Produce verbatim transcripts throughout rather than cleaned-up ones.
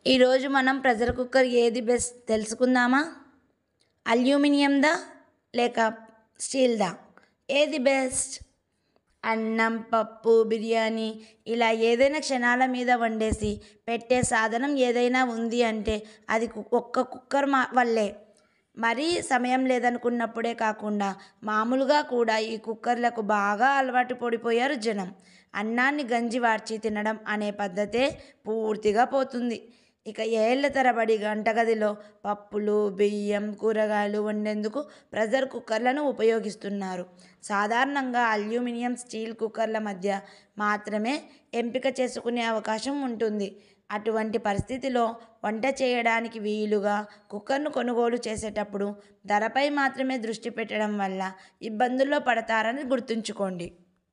ఈరోజు మనం pressure cooker ఏది బెస్ట్ తెలుసుకుందామా? అల్యూమినియందా లేక స్టీల్దా? ఏది బెస్ట్? అన్నం, పప్పు, బిర్యానీ ఇలా ఏదైనా క్షణాల మీద వండేసి పెట్టే సాధనం ఏదైనా ఉంది అంటే అది కు- ఒక్క కుక్కర్ మా వల్లే. మరీ సమయం లేదనుకున్నప్పుడే కాకుండా మామూలుగా కూడా ఈ కుక్కర్లకు బాగా అలవాటు పడిపోయారు జనం. అన్నాన్ని గంజి వార్చి తినడం అనే పద్ధతే పూర్తిగా పోతుంది. ఇక ఏళ్ల తరబడి వంటగదిలో పప్పులు, బియ్యం, కూరగాయలు వండేందుకు ప్రెషర్ కుక్కర్లను ఉపయోగిస్తున్నారు. సాధారణంగా అల్యూమినియం, స్టీల్ కుక్కర్ల మధ్య మాత్రమే ఎంపిక చేసుకునే అవకాశం ఉంటుంది. అటువంటి పరిస్థితిలో వంట చేయడానికి వీలుగా కుక్కర్ను కొనుగోలు చేసేటప్పుడు ధరపై మాత్రమే దృష్టి పెట్టడం వల్ల ఇబ్బందుల్లో పడతారని గుర్తుంచుకోండి.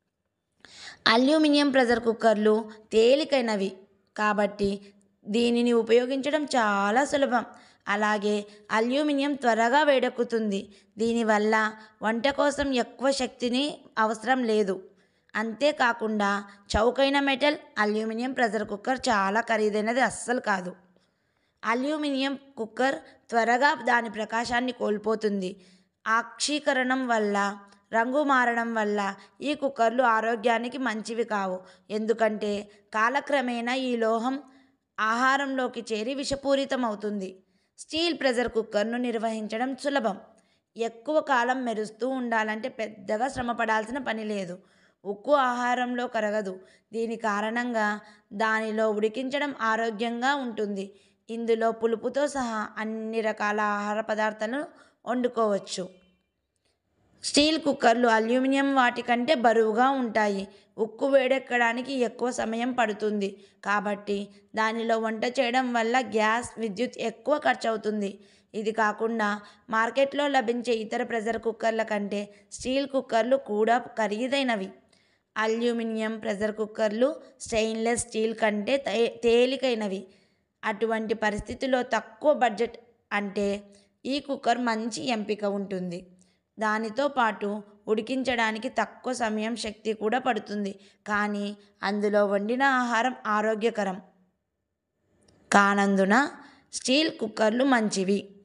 అల్యూమినియం ప్రెషర్ కుక్కర్లు తేలికైనవి కాబట్టి దీనిని ఉపయోగించడం చాలా సులభం. అలాగే అల్యూమినియం త్వరగా వేడెక్కుతుంది. దీనివల్ల వంట కోసం ఎక్కువ శక్తిని అవసరం లేదు. అంతేకాకుండా చౌకైన మెటల్ అల్యూమినియం ప్రెషర్ కుక్కర్ చాలా ఖరీదైనది అస్సలు కాదు. అల్యూమినియం కుక్కర్ త్వరగా దాని ప్రకాశాన్ని కోల్పోతుంది. ఆక్షీకరణం వల్ల, రంగు మారడం వల్ల ఈ కుక్కర్లు ఆరోగ్యానికి మంచివి కావు. ఎందుకంటే కాలక్రమేణా ఈ లోహం ఆహారంలోకి చేరి విషపూరితం అవుతుంది. స్టీల్ ప్రెషర్ కుక్కర్ను నిర్వహించడం సులభం. ఎక్కువ కాలం మెరుస్తూ ఉండాలంటే పెద్దగా శ్రమ పడాల్సిన పని లేదు. ఉక్కు ఆహారంలో కరగదు. దీని కారణంగా దానిలో ఉడికించడం ఆరోగ్యంగా ఉంటుంది. ఇందులో పులుపుతో సహా అన్ని రకాల ఆహార పదార్థాలను వండుకోవచ్చు. స్టీల్ కుక్కర్లు అల్యూమినియం వాటి కంటే బరువుగా ఉంటాయి. ఉక్కు వేడెక్కడానికి ఎక్కువ సమయం పడుతుంది. కాబట్టి దానిలో వంట చేయడం వల్ల గ్యాస్, విద్యుత్ ఎక్కువ ఖర్చవుతుంది. ఇది కాకుండా మార్కెట్లో లభించే ఇతర ప్రెషర్ కుక్కర్ల కంటే స్టీల్ కుక్కర్లు కూడా ఖరీదైనవి. అల్యూమినియం ప్రెషర్ కుక్కర్లు స్టెయిన్లెస్ స్టీల్ కంటే తే తేలికైనవి. అటువంటి పరిస్థితిలో తక్కువ బడ్జెట్ అంటే ఈ కుక్కర్ మంచి ఎంపిక ఉంటుంది. దానితో పాటు ఉడికించడానికి తక్కువ సమయం, శక్తి కూడా పడుతుంది. కానీ అందులో వండిన ఆహారం ఆరోగ్యకరం కానందున స్టీల్ కుక్కర్లు మంచివి.